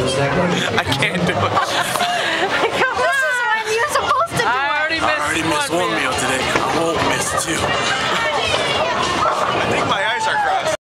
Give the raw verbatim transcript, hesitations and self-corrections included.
I can't do it. This is when you're supposed to do it. I already missed, I already missed one meal today. I won't miss two.